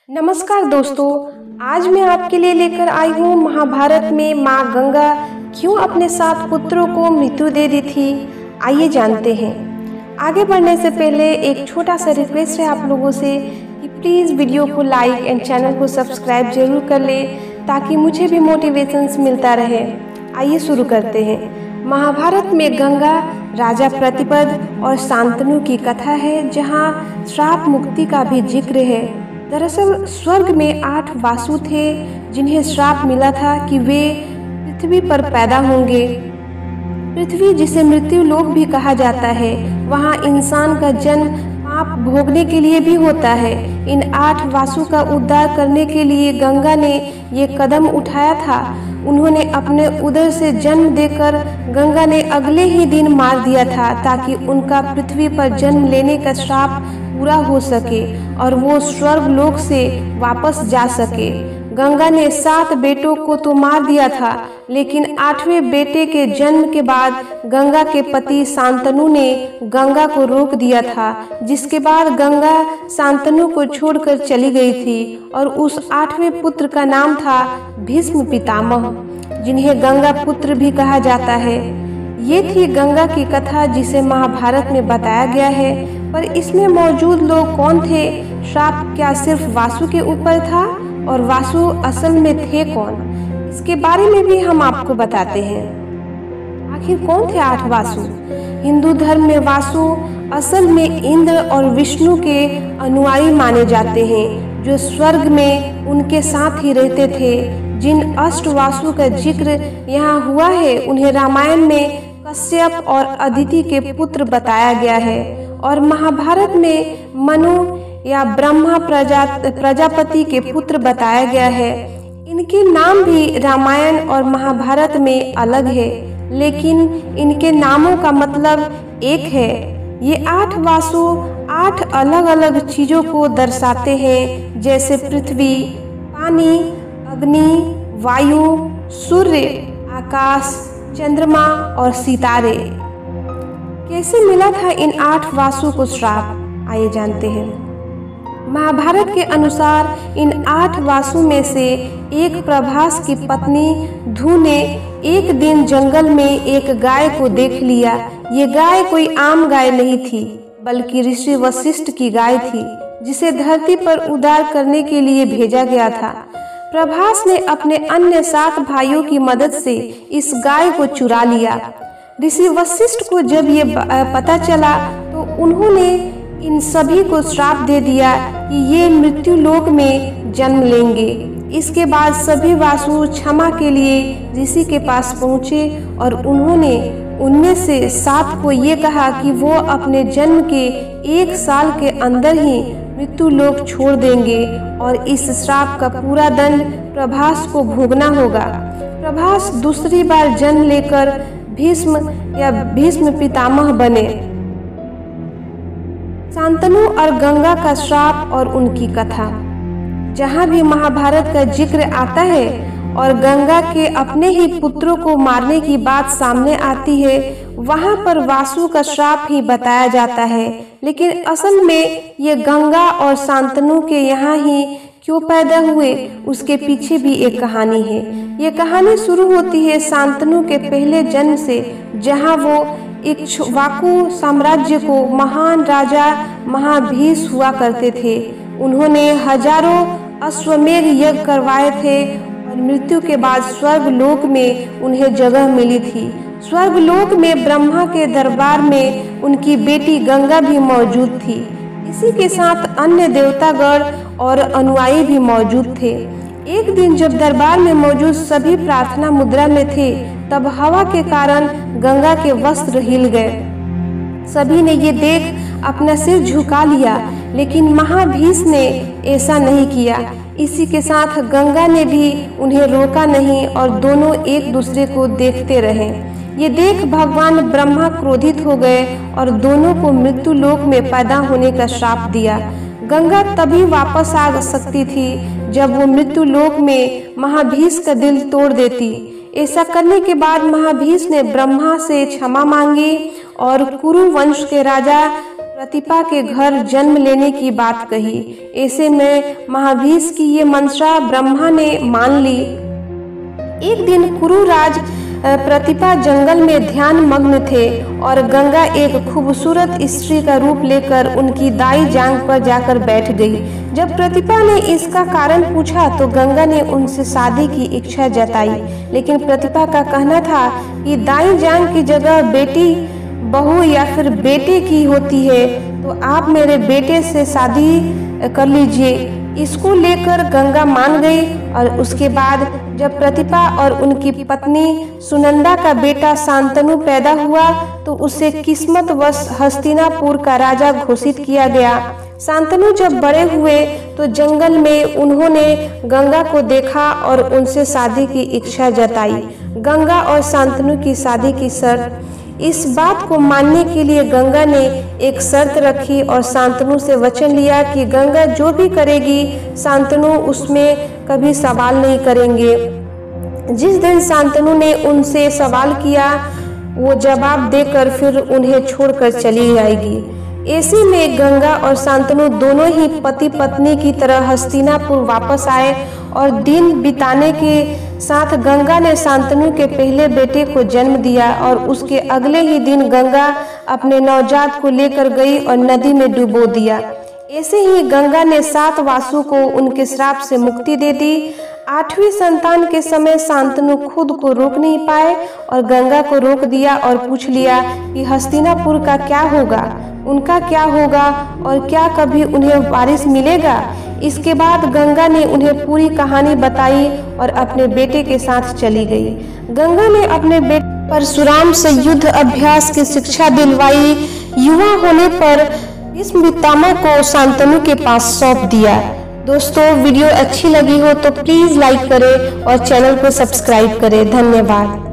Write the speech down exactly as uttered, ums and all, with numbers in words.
नमस्कार दोस्तों, आज मैं आपके लिए लेकर आई हूँ महाभारत में माँ गंगा क्यों अपने सात पुत्रों को मृत्यु दे दी थी। आइए जानते हैं। आगे बढ़ने से पहले एक छोटा सा रिक्वेस्ट है आप लोगों से कि प्लीज़ वीडियो को लाइक एंड चैनल को सब्सक्राइब जरूर कर ले ताकि मुझे भी मोटिवेशंस मिलता रहे। आइए शुरू करते हैं। महाभारत में गंगा, राजा प्रतिपद और शांतनु की कथा है, जहाँ श्राप मुक्ति का भी जिक्र है। दरअसल स्वर्ग में आठ वासु थे जिन्हें श्राप मिला था कि वे पृथ्वी पर पैदा होंगे। पृथ्वी, जिसे मृत्यु लोक भी कहा जाता है, वहाँ इंसान का जन्म पाप भोगने के लिए भी होता है। इन आठ वासु का उद्धार करने के लिए गंगा ने ये कदम उठाया था। उन्होंने अपने उदर से जन्म देकर गंगा ने अगले ही दिन मार दिया था, ताकि उनका पृथ्वी पर जन्म लेने का श्राप पूरा हो सके और वो स्वर्ग लोक से वापस जा सके। गंगा ने सात बेटों को तो मार दिया था, लेकिन आठवें बेटे के जन्म के बाद गंगा के पति शांतनु ने गंगा को रोक दिया था, जिसके बाद गंगा शांतनु को छोड़कर चली गई थी और उस आठवें पुत्र का नाम था भीष्म पितामह, जिन्हें गंगा पुत्र भी कहा जाता है। ये थी गंगा की कथा जिसे महाभारत में बताया गया है, पर इसमें मौजूद लोग कौन थे? श्राप क्या सिर्फ वासु के ऊपर था और वासु असल में थे कौन? इसके बारे में भी हम आपको बताते हैं। आखिर कौन थे आठ वासु? हिंदू धर्म में वासु असल में इंद्र और विष्णु के अनुयायी माने जाते हैं, जो स्वर्ग में उनके साथ ही रहते थे। जिन अष्ट वासु का जिक्र यहाँ हुआ है, उन्हें रामायण में कश्यप और अदिति के पुत्र बताया गया है और महाभारत में मनु या ब्रह्मा प्रजा प्रजापति के पुत्र बताया गया है। इनके नाम भी रामायण और महाभारत में अलग है, लेकिन इनके नामों का मतलब एक है। ये आठ वासु आठ अलग अलग चीजों को दर्शाते हैं, जैसे पृथ्वी, पानी, अग्नि, वायु, सूर्य, आकाश, चंद्रमा और सितारे। कैसे मिला था इन आठ वासु को श्राप? आइए जानते हैं। महाभारत के अनुसार इन आठ वासु में से एक प्रभास की पत्नी धू ने एक दिन जंगल में एक गाय को देख लिया। ये गाय कोई आम गाय नहीं थी, बल्कि ऋषि वशिष्ठ की गाय थी, जिसे धरती पर उद्धार करने के लिए भेजा गया था। प्रभास ने अपने अन्य सात भाइयों की मदद से इस गाय को चुरा लिया। ऋषि वशिष्ठ को जब ये पता चला तो उन्होंने इन सभी को श्राप दे दिया कि ये मृत्यु लोक में जन्म लेंगे। इसके बाद सभी वासु क्षमा के लिए ऋषि के पास पहुँचे और उन्होंने उनमें से सात को ये कहा कि वो अपने जन्म के एक साल के अंदर ही मृत्यु लोक छोड़ देंगे और इस श्राप का पूरा दंड प्रभास को भोगना होगा। प्रभास दूसरी बार जन्म लेकर भीष्म या भीष्म पितामह बने। शांतनु और गंगा का श्राप और उनकी कथा। जहाँ भी महाभारत का जिक्र आता है और गंगा के अपने ही पुत्रों को मारने की बात सामने आती है, वहाँ पर वासु का श्राप ही बताया जाता है। लेकिन असल में ये गंगा और शांतनु के यहाँ ही क्यों पैदा हुए, उसके पीछे भी एक कहानी है। ये कहानी शुरू होती है शांतनु के पहले जन्म से, जहाँ वो इक्ष्वाकु साम्राज्य को महान राजा महाभीष हुआ करते थे। उन्होंने हजारों अश्वमेध यज्ञ करवाए थे और मृत्यु के बाद स्वर्ग लोक में उन्हें जगह मिली थी। स्वर्ग लोक में ब्रह्मा के दरबार में उनकी बेटी गंगा भी मौजूद थी। इसी के साथ अन्य देवतागण और अनुयायी भी मौजूद थे। एक दिन जब दरबार में मौजूद सभी प्रार्थना मुद्रा में थे, तब हवा के कारण गंगा के वस्त्र हिल गए। सभी ने ये देख अपना सिर झुका लिया, लेकिन महाभीष ने ऐसा नहीं किया। इसी के साथ गंगा ने भी उन्हें रोका नहीं और दोनों एक दूसरे को देखते रहे। ये देख भगवान ब्रह्मा क्रोधित हो गए और दोनों को मृत्यु लोक में पैदा होने का श्राप दिया। गंगा तभी वापस आ सकती थी जब वो मृत्यु लोक में महाभीष का दिल तोड़ देती। ऐसा करने के बाद महाभीष ने ब्रह्मा से क्षमा मांगी और कुरु वंश के राजा प्रतिभा के घर जन्म लेने की बात कही। ऐसे में महाभीष की ये मंशा ब्रह्मा ने मान ली। एक दिन कुरुराज प्रतिभा जंगल में ध्यान मग्न थे और गंगा एक खूबसूरत स्त्री का रूप लेकर उनकी दाई जांघ पर जाकर बैठ गई। जब प्रतिभा ने इसका कारण पूछा तो गंगा ने उनसे शादी की इच्छा जताई, लेकिन प्रतिभा का कहना था कि दाई जांघ की जगह बेटी, बहू या फिर बेटे की होती है, तो आप मेरे बेटे से शादी कर लीजिए। इसको लेकर गंगा मान गई और उसके बाद जब प्रतिभा और उनकी पत्नी सुनंदा का बेटा शांतनु पैदा हुआ तो उसे किस्मतवश हस्तिनापुर का राजा घोषित किया गया। शांतनु जब बड़े हुए तो जंगल में उन्होंने गंगा को देखा और उनसे शादी की इच्छा जताई। गंगा और शांतनु की शादी की शर्त, इस बात को मानने के लिए गंगा ने एक शर्त रखी और शांतनु से वचन लिया कि गंगा जो भी करेगी शांतनु उसमें कभी सवाल नहीं करेंगे। जिस दिन शांतनु ने उनसे सवाल किया वो जवाब देकर फिर उन्हें छोड़कर चली जाएगी। ऐसे में गंगा और शांतनु दोनों ही पति पत्नी की तरह हस्तिनापुर वापस आए और दिन बिताने के साथ गंगा ने शांतनु के पहले बेटे को जन्म दिया और उसके अगले ही दिन गंगा अपने नवजात को लेकर गई और नदी में डुबो दिया। ऐसे ही गंगा ने सात वासु को उनके श्राप से मुक्ति दे दी। आठवीं संतान के समय शांतनु खुद को रोक नहीं पाए और गंगा को रोक दिया और पूछ लिया कि हस्तिनापुर का क्या होगा, उनका क्या होगा और क्या कभी उन्हें वारिस मिलेगा। इसके बाद गंगा ने उन्हें पूरी कहानी बताई और अपने बेटे के साथ चली गई। गंगा ने अपने बेटे परशुराम से युद्ध अभ्यास की शिक्षा दिलवाई। युवा होने पर भीष्म पितामह को शांतनु के पास सौंप दिया। दोस्तों, वीडियो अच्छी लगी हो तो प्लीज लाइक करें और चैनल को सब्सक्राइब करें। धन्यवाद।